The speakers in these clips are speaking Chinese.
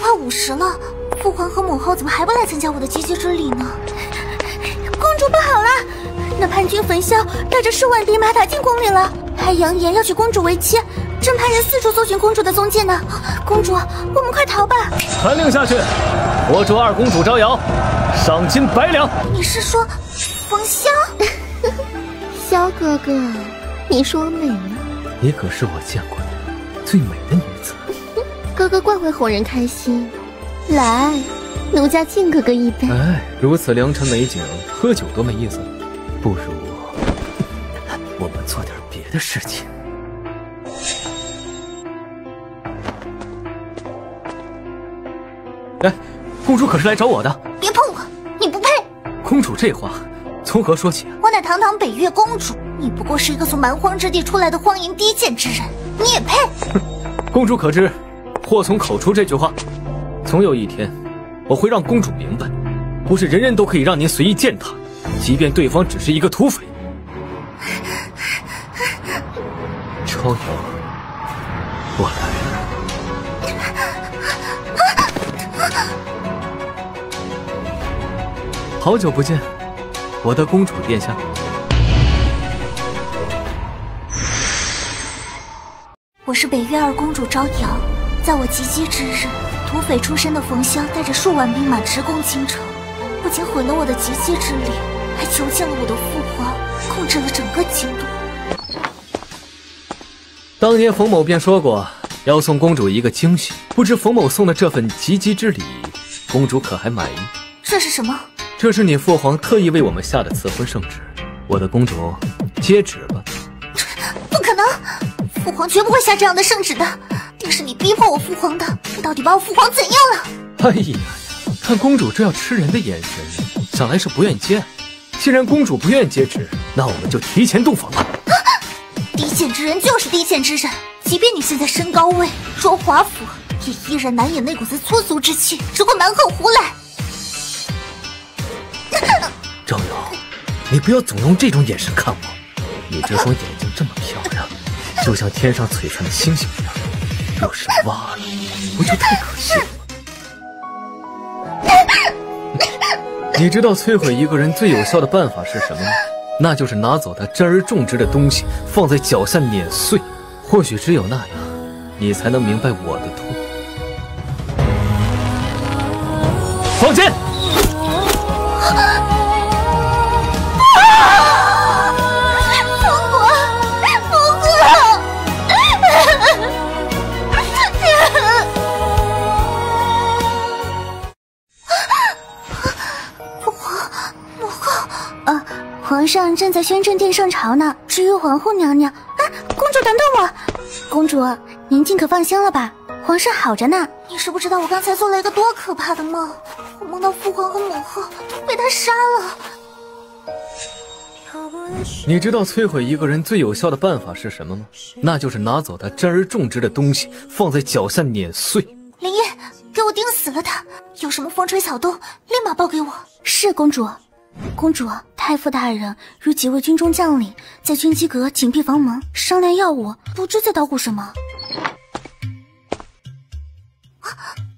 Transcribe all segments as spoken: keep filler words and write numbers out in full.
快午时了，父皇和母后怎么还不来参加我的结节之礼呢？公主不好了，那叛军焚萧带着数万兵马打进宫里了，还扬言要娶公主为妻，正派人四处搜寻公主的踪迹呢。公主，我们快逃吧！ 传令下去，活捉二公主招摇，赏金百两。 你是说冯萧？ 萧哥哥，你说我美吗？ 你可是我见过的最美的女子。 哥哥怪会哄人开心，来，奴家敬哥哥一杯。 哎，如此良辰美景，喝酒多没意思。不如我们做点别的事情。哎，公主可是来找我的。 别碰我，你不配。 公主这话从何说起啊？ 我乃堂堂北越公主，你不过是一个从蛮荒之地出来的荒淫低贱之人，你也配？ 哼，公主可知，祸从口出这句话，总有一天，我会让公主明白，不是人人都可以让您随意践踏，即便对方只是一个土匪。招摇，我来了。好久不见，我的公主殿下。 我是北越二公主招摇，在我及笄之日，土匪出身的冯萧带着数万兵马直攻京城，不仅毁了我的及笄之礼，还囚禁了我的父皇，控制了整个京都。 当年冯某便说过要送公主一个惊喜，不知冯某送的这份及笄之礼，公主可还满意？ 这是什么？ 这是你父皇特意为我们下的赐婚圣旨，我的公主，接旨吧。 不可能，父皇绝不会下这样的圣旨的，那是你逼迫我父皇的，你到底把我父皇怎样了？ 哎呀，看公主这要吃人的眼神，想来是不愿意接。既然公主不愿接旨，那我们就提前洞房吧。 啊！低贱之人就是低贱之人，即便你现在身高位，若华府，也依然难掩那股子粗俗之气，只会蛮横胡来。 招摇，你不要总用这种眼神看我，你这双眼睛这么漂亮，就像天上璀璨的星星一样，要是挖了，不就太可惜了吗？你知道摧毁一个人最有效的办法是什么吗？那就是拿走他珍而重之的东西，放在脚下碾碎。或许只有那样，你才能明白我的痛。放箭！ 皇上正在宣政殿上朝呢。至于皇后娘娘，啊，公主等等我。公主，您尽可放心了吧，皇上好着呢。你是不知道我刚才做了一个多可怕的梦，我梦到父皇和母后都被他杀了。 你知道摧毁一个人最有效的办法是什么吗？那就是拿走他珍而重之的东西，放在脚下碾碎。 林烨，给我钉死了他！有什么风吹草动，立马报给我。是公主。公主，太傅大人与几位军中将领在军机阁紧闭房门，商量要务，不知在捣鼓什么。啊、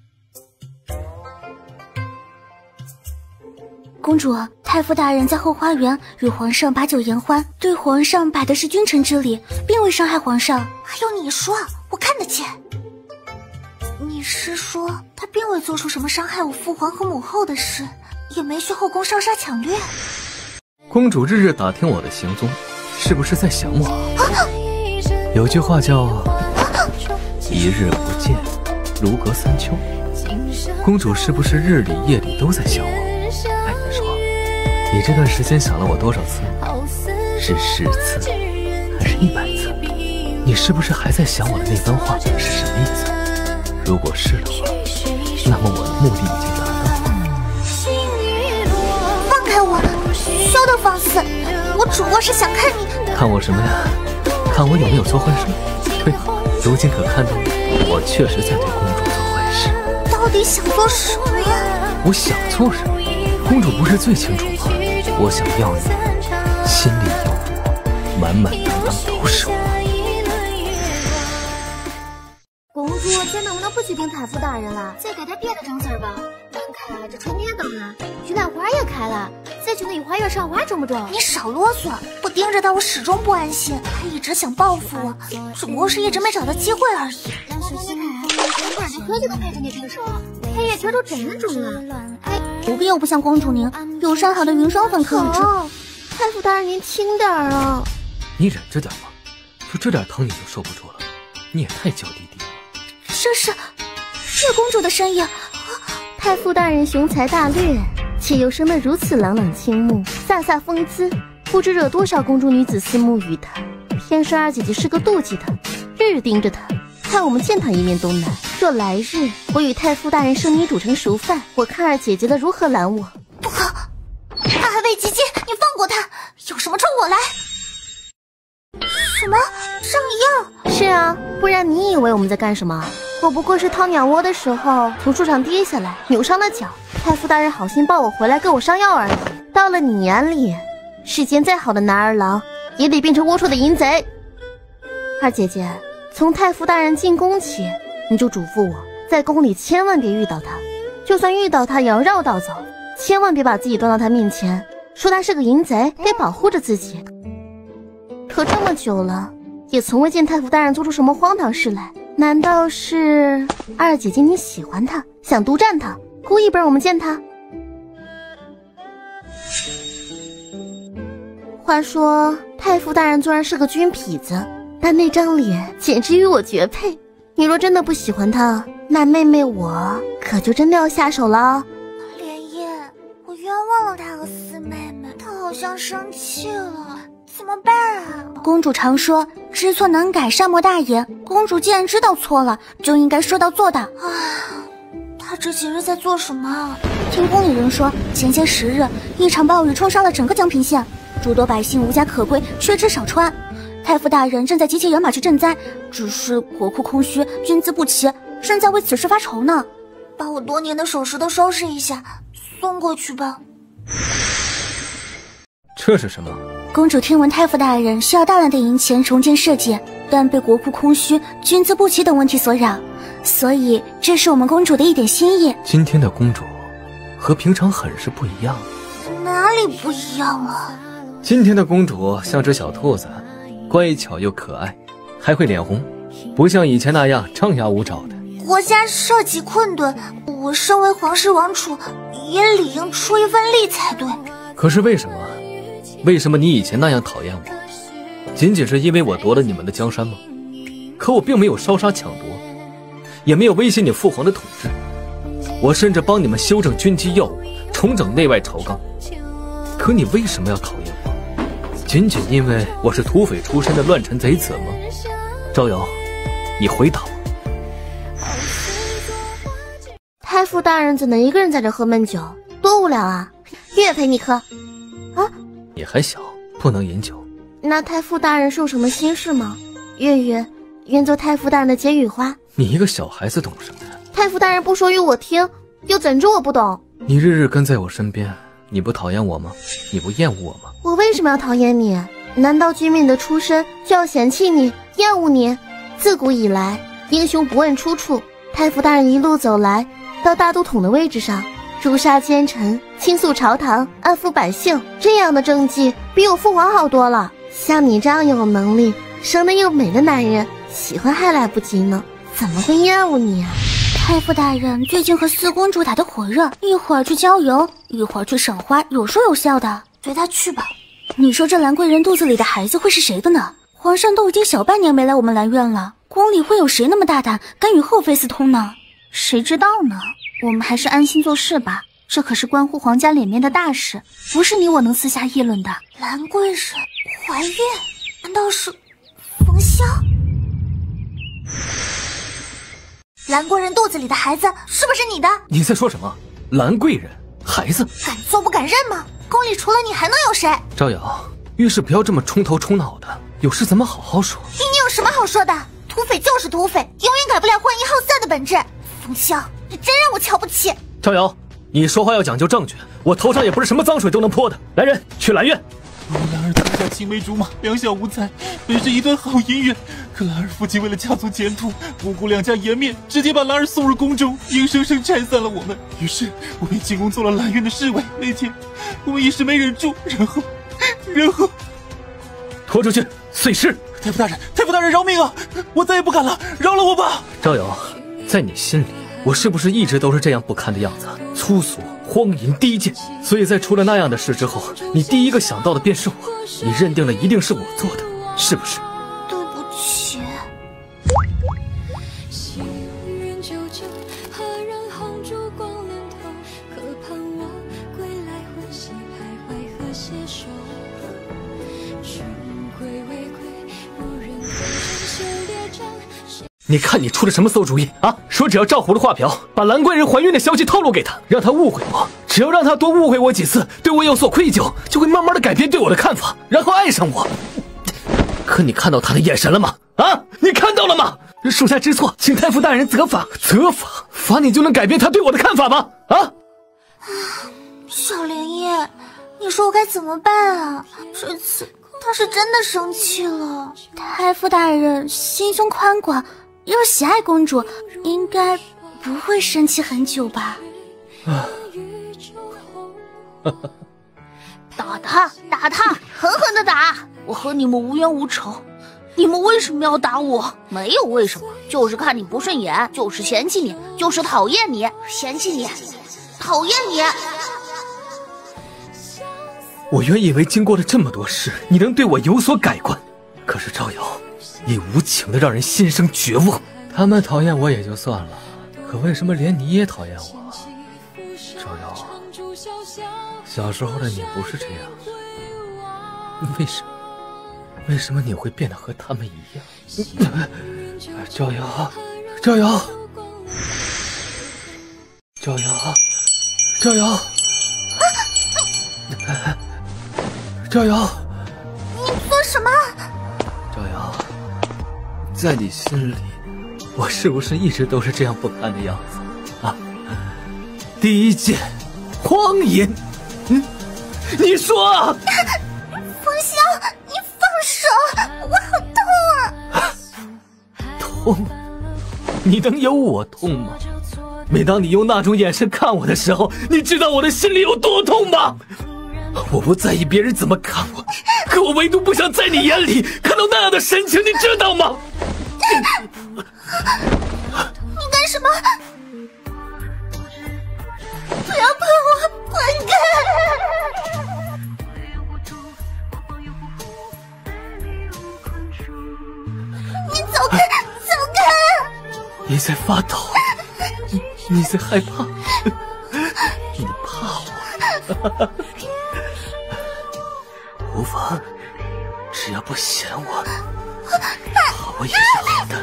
公主，太傅大人在后花园与皇上把酒言欢，对皇上摆的是君臣之礼，并未伤害皇上。还有你说，我看得见。你是说他并未做出什么伤害我父皇和母后的事？也没去后宫烧杀抢掠。 公主日日打听我的行踪，是不是在想我？啊、有句话叫一日不见，如隔三秋。公主是不是日里夜里都在想我？哎，你说，你这段时间想了我多少次？是十次，还是一百次？你是不是还在想我的那番话是什么意思？如果是的话，那么我的目的已经达到。 休得放肆！我主要是想看你看我什么呀？看我有没有做坏事？对，如今可看到了，我确实在对公主做坏事。 到底想做什么呀？ 我想做什么？公主不是最清楚吗？我想要你，心里有我，满满当当都是我。 公主，今天能不能不不许听太傅大人了，再给他别的整词儿吧。门开了，这春天到了，玉兰花也开了，再去那御花园赏花中不中？ 你少啰嗦！我盯着他，我始终不安心，他一直想报复我，只不过是一直没找到机会而已。 小心开，管家科技都陪着你成熟，黑眼圈都真重了。 哎，不必又不像公主您，有上好的云霜粉可以吃。 太傅大人您轻点儿啊！ 你忍着点吧，就这点疼你就受不住了，你也太娇滴滴了。 这是月公主的声音。 太傅大人雄才大略，且又生得如此朗朗清目，飒飒风姿，不知惹多少公主女子思慕于他。偏说二姐姐是个妒忌他，日日盯着他，看我们见他一面都难。若来日我与太傅大人生米煮成熟饭，我看二姐姐的如何拦我？ 不好，他还未及笄，你放过他，有什么冲我来。什么上药？ 是啊，不然你以为我们在干什么？我不过是掏鸟窝的时候从树上跌下来，扭伤了脚。太傅大人好心抱我回来给我上药而已。到了你眼里，世间再好的男儿郎也得变成龌龊的淫贼。二姐姐，从太傅大人进宫起，你就嘱咐我，在宫里千万别遇到他，就算遇到他也要绕道走，千万别把自己端到他面前，说他是个淫贼，得保护着自己。可这么久了，也从未见太傅大人做出什么荒唐事来。难道是二姐姐你喜欢他，想独占他，故意不让我们见他？话说太傅大人虽然是个军痞子，但那张脸简直与我绝配。你若真的不喜欢他，那妹妹我可就真的要下手了。 莲叶，我冤枉了他和四妹妹，她好像生气了，怎么办啊？公主常说知错能改，善莫大焉。公主既然知道错了，就应该说到做到。啊，她这几日在做什么？听宫里人说，前些十日一场暴雨冲刷了整个江平县，诸多百姓无家可归，缺吃少穿。太傅大人正在集齐人马去赈灾，只是国库空虚，军资不齐，正在为此事发愁呢。把我多年的首饰都收拾一下，送过去吧。 这是什么？ 公主听闻太傅大人需要大量的银钱重建社稷，但被国库空虚、军资不齐等问题所扰，所以这是我们公主的一点心意。 今天的公主和平常很是不一样。 哪里不一样了？ 今天的公主像只小兔子，乖巧又可爱，还会脸红，不像以前那样张牙舞爪的。 国家社稷困顿，我身为皇室王储，也理应出一份力才对。 可是为什么？为什么你以前那样讨厌我？仅仅是因为我夺了你们的江山吗？可我并没有烧杀抢夺，也没有威胁你父皇的统治，我甚至帮你们修正军机要务，重整内外朝纲。可你为什么要讨厌我？仅仅因为我是土匪出身的乱臣贼子吗？招摇，你回答我。 太傅大人怎能一个人在这喝闷酒？多无聊啊！月陪你喝。啊？ 你还小，不能饮酒。 那太傅大人是有什么心事吗？月月愿做太傅大人的解语花。 你一个小孩子懂什么呀？ 太傅大人不说与我听，又怎知我不懂？ 你日日跟在我身边，你不讨厌我吗？你不厌恶我吗？ 我为什么要讨厌你？难道君命的出身就要嫌弃你、厌恶你？自古以来，英雄不问出处。太傅大人一路走来，到大都统的位置上，诛杀奸臣，倾诉朝堂，安抚百姓，这样的政绩比我父皇好多了。像你这样有能力、生得又美的男人，喜欢还来不及呢，怎么会厌恶你啊？ 太傅大人最近和四公主打得火热，一会儿去郊游，一会儿去赏花，有说有笑的。随他去吧。你说这兰贵人肚子里的孩子会是谁的呢？皇上都已经小半年没来我们兰苑了，宫里会有谁那么大胆，敢与后妃私通呢？ 谁知道呢？我们还是安心做事吧，这可是关乎皇家脸面的大事，不是你我能私下议论的。 兰贵人怀孕，难道是冯潇？兰贵人肚子里的孩子是不是你的？ 你在说什么？兰贵人孩子？ 敢做不敢认吗？宫里除了你还能有谁？ 招摇，遇事不要这么冲头冲脑的，有事咱们好好说。 你你有什么好说的？土匪就是土匪，永远改不了混一好色的本质。冯潇，你真让我瞧不起。 招摇，你说话要讲究证据，我头上也不是什么脏水都能泼的。来人，去兰苑。 家青梅竹马，两小无猜，本是一段好姻缘。可兰儿父亲为了家族前途，不顾两家颜面，直接把兰儿送入宫中，硬生生拆散了我们。于是我便进宫做了兰院的侍卫。那天我们一时没忍住，然后，然后拖出去碎尸！ 太傅大人，太傅大人饶命啊！我再也不敢了，饶了我吧！ 赵瑶，在你心里，我是不是一直都是这样不堪的样子？粗俗、荒淫、低贱，所以在出了那样的事之后，你第一个想到的便是我，你认定了一定是我做的，是不是？ 对不起。 你看你出了什么馊主意啊！说只要照葫芦画瓢，把兰贵人怀孕的消息透露给他，让他误会我。只要让他多误会我几次，对我有所愧疚，就会慢慢的改变对我的看法，然后爱上我。可你看到他的眼神了吗？啊，你看到了吗？属下知错，请太傅大人责罚。责罚？罚你就能改变他对我的看法吗？啊！ 小莲叶，你说我该怎么办啊？这次他是真的生气了。 太傅大人心胸宽广，又喜爱公主，应该不会生气很久吧？ 啊！ 打他，打他，狠狠的打！我和你们无冤无仇，你们为什么要打我？没有为什么，就是看你不顺眼，就是嫌弃你，就是讨厌你，嫌弃你，讨厌你。 我原以为经过了这么多事，你能对我有所改观，可是赵瑶，你无情的让人心生绝望。他们讨厌我也就算了，可为什么连你也讨厌我？赵瑶，小时候的你不是这样，为什么？为什么你会变得和他们一样？赵瑶，赵瑶，赵瑶，赵瑶。赵瑶， 你做什么？ 赵瑶，在你心里，我是不是一直都是这样不堪的样子啊？低贱、荒淫，嗯，你说， 风萧，你放手，我好痛啊！ 痛？你能有我痛吗？每当你用那种眼神看我的时候，你知道我的心里有多痛吗？我不在意别人怎么看我，可我唯独不想在你眼里看到那样的神情，你知道吗？ 你干什么？不要碰我，滚开！你走开，走开！ 你在发抖，你你在害怕，你怕我。无妨，只要不嫌我，怕我也是好的。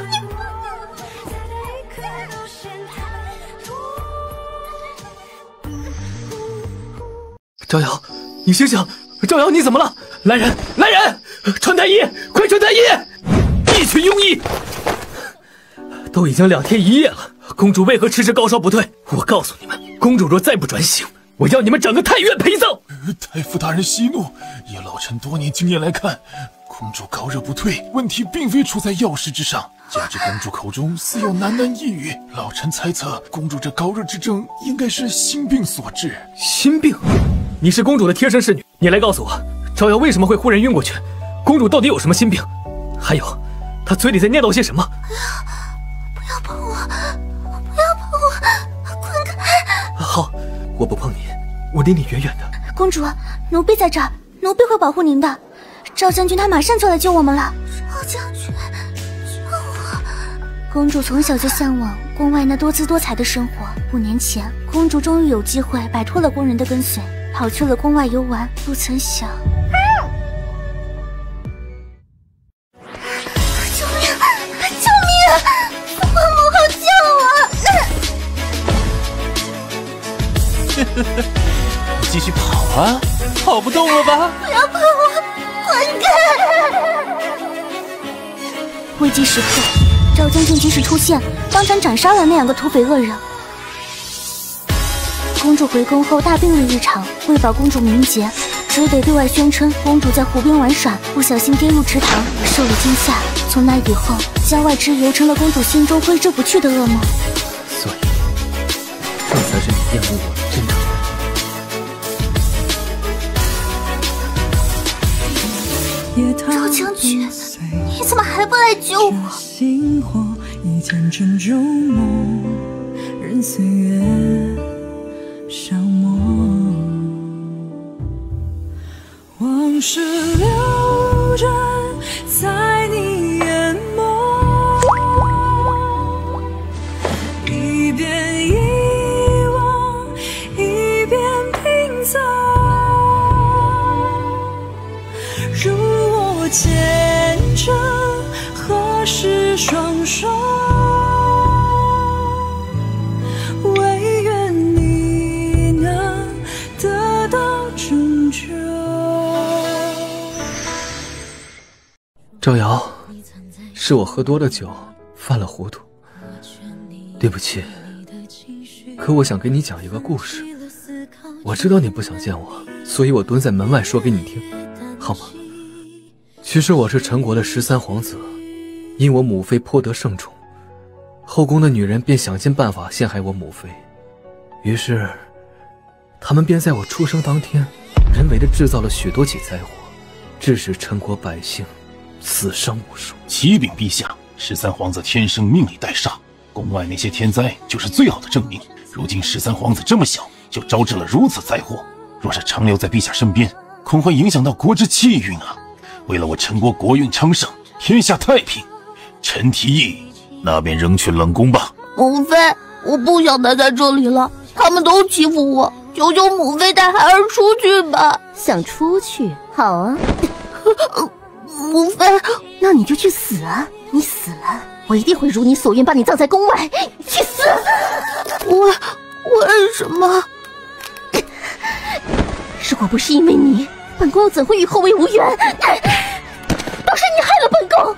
赵瑶，你醒醒！赵瑶，你怎么了？来人，来人！穿太医，快穿太医！一群庸医！都已经两天一夜了，公主为何迟迟高烧不退？我告诉你们，公主若再不转醒，我要你们整个太院陪葬！ 太傅大人息怒，以老臣多年经验来看，公主高热不退，问题并非出在药事之上。加之公主口中似有喃喃呓语，老臣猜测，公主这高热之症应该是心病所致。 心病？你是公主的贴身侍女，你来告诉我，赵瑶为什么会忽然晕过去？公主到底有什么心病？还有，她嘴里在念叨些什么？ 不要碰我，不要碰我，滚开！ 好，我不碰你，我离你远远的。 公主，奴婢在这儿，奴婢会保护您的。赵将军他马上就来救我们了。 赵将军，救我！ 公主从小就向往宫外那多姿多彩的生活。五年前，公主终于有机会摆脱了宫人的跟随，跑去了宫外游玩。不曾想， 救命！救命！父母后救我！ 继续跑啊，跑不动了吧？ 不要碰我，滚开！ 危机时刻，赵将军及时出现，当场斩杀了那两个土匪恶人。公主回宫后大病了一场，为保公主名节， 只得对外宣称公主在湖边玩耍，不小心跌入池塘，受了惊吓。从那以后，郊外之游成了公主心中挥之不去的噩梦。 所以，这才是你厌恶我的真正原因。赵将军，你怎么还不来救我？ 一见春秋梦，任岁月消磨，往事流转在你眼眸，一遍遗忘，一遍拼凑，如我虔诚何时双手，唯愿你能得到拯救。 赵瑶，是我喝多了酒，犯了糊涂，对不起。可我想给你讲一个故事。我知道你不想见我，所以我蹲在门外说给你听，好吗？其实我是陈国的十三皇子，因我母妃颇得圣宠，后宫的女人便想尽办法陷害我母妃，于是他们便在我出生当天人为的制造了许多起灾祸，致使陈国百姓死伤无数。 启禀陛下，十三皇子天生命里带煞，宫外那些天灾就是最好的证明。如今十三皇子这么小就招致了如此灾祸，若是长留在陛下身边，恐会影响到国之气运啊！为了我陈国国运昌盛，天下太平，臣提议那便扔去冷宫吧。 母妃，我不想待在这里了，他们都欺负我，求求母妃带孩儿出去吧。想出去？好啊。母妃，那你就去死啊！你死了，我一定会如你所愿把你葬在宫外。去死！我为什么？如果不是因为你，本宫又怎会与后位无缘？都是你害了本宫！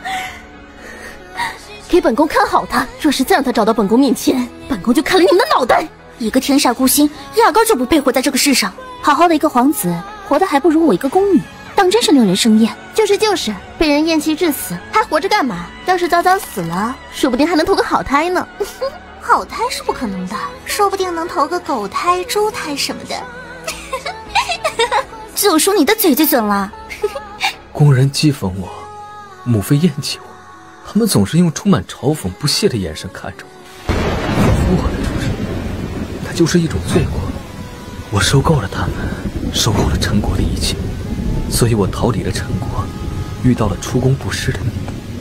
给本宫看好他，若是再让他找到本宫面前，本宫就砍了你们的脑袋！ 一个天煞孤星，压根就不配活在这个世上。好好的一个皇子，活得还不如我一个宫女，当真是令人生厌。 就是就是，被人厌弃致死，还活着干嘛？要是早早死了，说不定还能投个好胎呢。 好胎是不可能的，说不定能投个狗胎、猪胎什么的。就属你的嘴最准了。 宫人讥讽我，母妃厌弃我，他们总是用充满嘲讽、不屑的眼神看着我。我的就是那就是一种罪过。我受够了他们，受够了陈国的一切，所以我逃离了陈国，遇到了出宫不仕的你。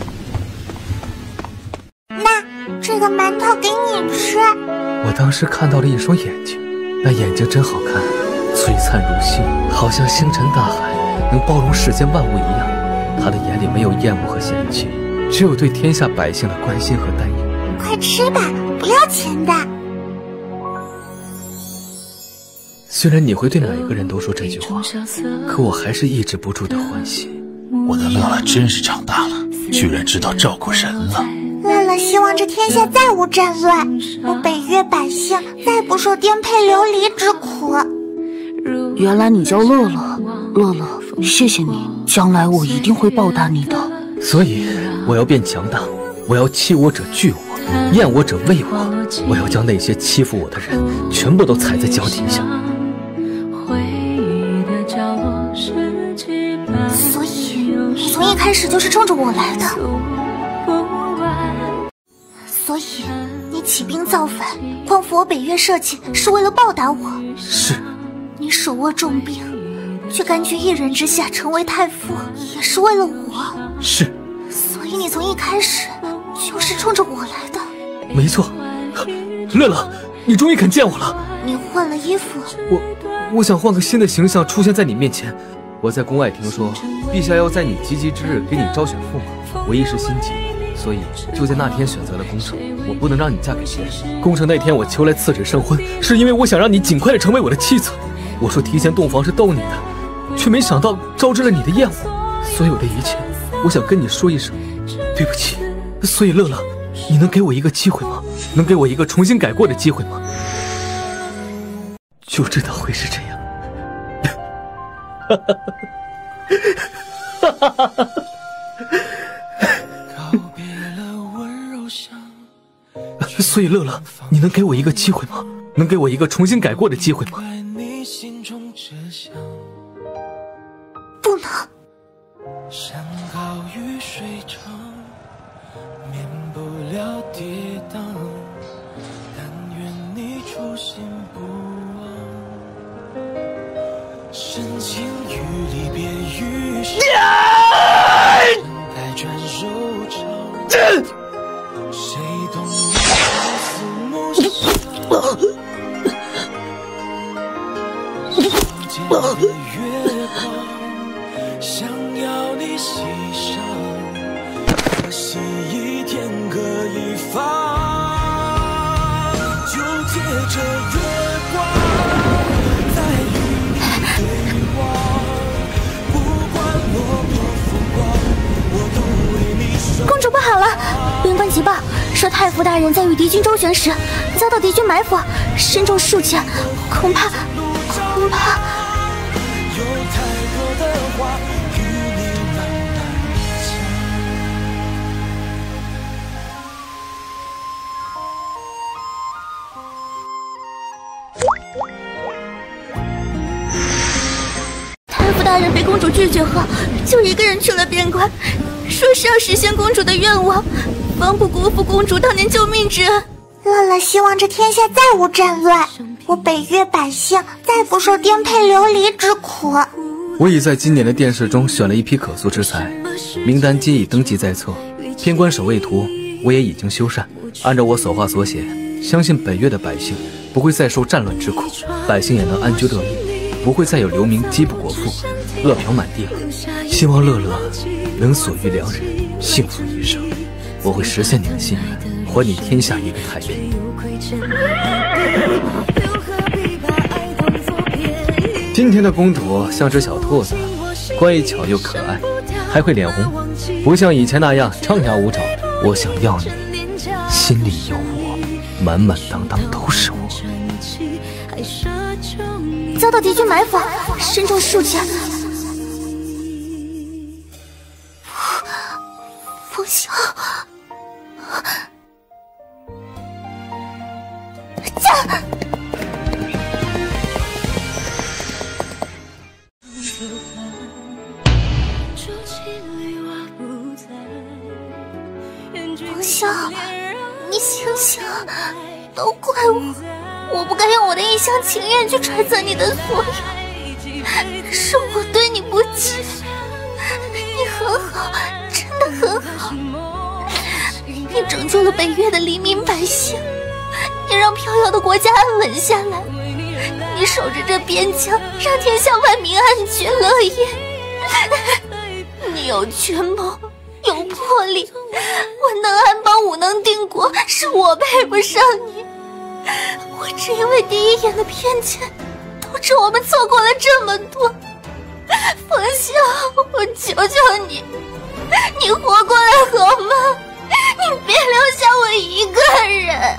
那这个馒头给你吃。 我当时看到了一双眼睛，那眼睛真好看，璀璨如星，好像星辰大海，能包容世间万物一样。他的眼里没有厌恶和嫌弃，只有对天下百姓的关心和担忧。 快吃吧，不要钱的。 虽然你会对每个人都说这句话，可我还是抑制不住的欢喜。 我的乐乐真是长大了，居然知道照顾人了。 乐乐希望这天下再无战乱，我北越百姓再不受颠沛流离之苦。 原来你叫乐乐，乐乐，谢谢你，将来我一定会报答你的。 所以我要变强大，我要欺我者惧我，厌我者畏我，我要将那些欺负我的人全部都踩在脚底下。 所以你从一开始就是冲着我来的，所以你起兵造反，匡扶我北越社稷，是为了报答我。 是。 你手握重兵，却甘居一人之下成为太傅，也是为了我。 是。 所以你从一开始就是冲着我来的。 没错。乐乐，你终于肯见我了。 你换了衣服。 我我想换个新的形象出现在你面前。我在宫外听说，陛下要在你及笄之日给你招选驸马，我一时心急，所以就在那天选择了宫城。我不能让你嫁给别人。宫城那天我求来赐旨圣婚，是因为我想让你尽快的成为我的妻子。我说提前洞房是逗你的，却没想到招致了你的厌恶。所有的一切，我想跟你说一声对不起。所以乐乐，你能给我一个机会吗？能给我一个重新改过的机会吗？就知道会是这样。 哈哈哈哈！所以乐乐，你能给我一个机会吗？能给我一个重新改过的机会吗？ 不能。 山高于水长，免不了跌宕，但愿你初心不忘，深情与离别与伤，待转手长，谁懂你朝思暮想，房间的月光想要你喜上，可惜一天各一方，就借着月光再与你对望，不管落魄风光，我都为你守。 公主不好了，边关急报说太傅大人在与敌军周旋时遭到敌军埋伏，身中数箭，恐怕恐怕有太多的话与你慢慢讲。 太傅大人被公主拒绝后，就一个人去了边关，说是要实现公主的愿望，方不辜负公主当年救命之恩。 乐乐希望这天下再无战乱，我北越百姓再不受颠沛流离之苦。 我已在今年的殿试中选了一批可塑之才，名单皆已登记在册。边关守卫图我也已经修缮，按照我所画所写，相信北越的百姓不会再受战乱之苦，百姓也能安居乐业，不会再有流民饥不果腹、饿殍满地了。希望乐乐能所遇良人，幸福一生。我会实现你的心愿，还你天下一个太平。今天的公主像只小兔子，乖巧又可爱，还会脸红，不像以前那样张牙舞爪。我想要你，心里有我，满满当当都是我。 遭到敌军埋伏，身中数箭。风萧，驾！风萧，你醒醒，都怪我。我不该用我的一厢情愿去揣测你的所有，是我对你不起。你很好，真的很好。你拯救了北越的黎民百姓，你让飘摇的国家安稳下来，你守着这边疆，让天下万民安居乐业。你有权谋，有魄力，文能安邦，武能定国，是我配不上你。我只因为第一眼的偏见，导致我们错过了这么多。冯萧，我求求你，你活过来好吗？你别留下我一个人。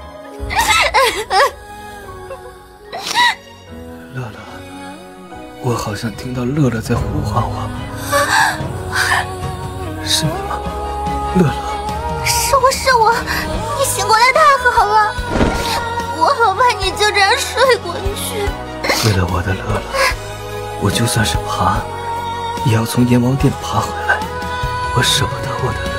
乐乐，我好像听到乐乐在呼唤我。是你吗，乐乐？ 是我，是我，你醒过来太好了。我好怕你就这样睡过去。 为了我的乐乐，我就算是爬，也要从阎王殿爬回来。我舍不得我的乐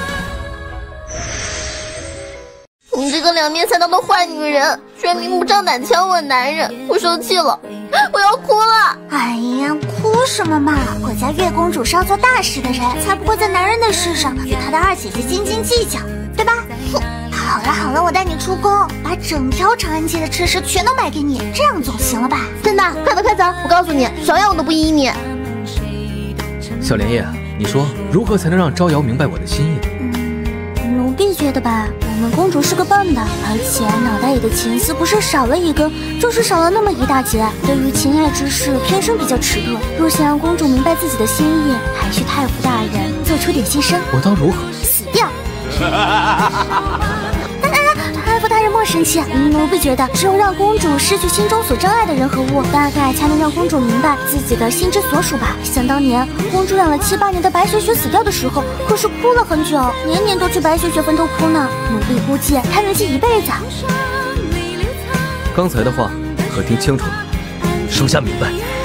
乐。你这个两面三刀的坏女人，居然明目张胆抢我男人，我生气了，我要哭了。 哎呀，哭什么嘛！我家月公主是要做大事的人，才不会在男人的事上与她的二姐姐斤斤计较，对吧？哼。好了好了，我带你出宫，把整条长安街的吃食全都买给你，这样总行了吧？ 真的，快走快走！我告诉你，小样我都不依你。 小莲叶，你说如何才能让招摇明白我的心意？ 嗯，奴婢觉得吧，我们公主是个笨的，而且脑袋里的情丝不是少了一根，就是少了那么一大截。对于情爱之事，天生比较迟钝。若想让公主明白自己的心意，还需太傅大人做出点牺牲。 我当如何？ 死掉！太傅大人莫生气。奴婢觉得，只有让公主失去心中所珍爱的人和物，大概才能让公主明白自己的心之所属吧。想当年，公主养了七八年的白雪雪死掉的时候，可是哭了很久，年年都去白雪雪坟头哭呢。奴婢估计她能记一辈子。 刚才的话可听清楚了？属下明白。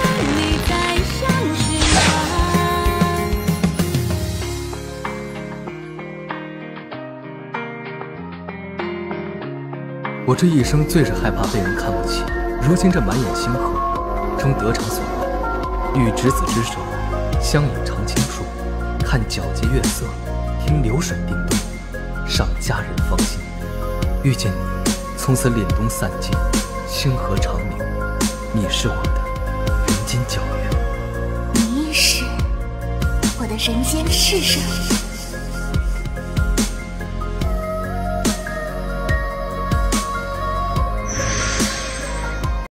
我这一生最是害怕被人看不起，如今这满眼星河，终得偿所愿。遇执子之手，相饮长青树，看皎洁月色，听流水叮咚，尚佳人芳心。遇见你，从此凛冬散尽，星河长明。你是我的人间皎月， 你是我的人间世上。